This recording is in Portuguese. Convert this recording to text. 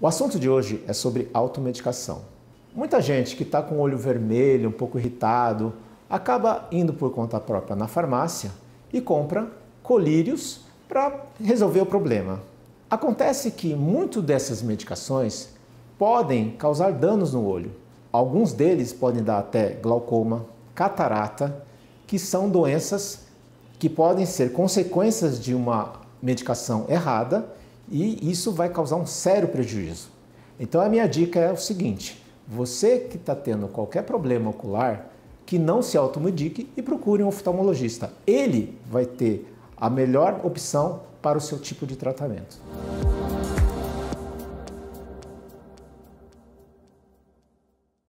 O assunto de hoje é sobre automedicação. Muita gente que está com o olho vermelho, um pouco irritado, acaba indo por conta própria na farmácia e compra colírios para resolver o problema. Acontece que muitas dessas medicações podem causar danos no olho. Alguns deles podem dar até glaucoma, catarata, que são doenças que podem ser consequências de uma medicação errada e isso vai causar um sério prejuízo. Então a minha dica é o seguinte: você que está tendo qualquer problema ocular, que não se automedique e procure um oftalmologista. Ele vai ter a melhor opção para o seu tipo de tratamento.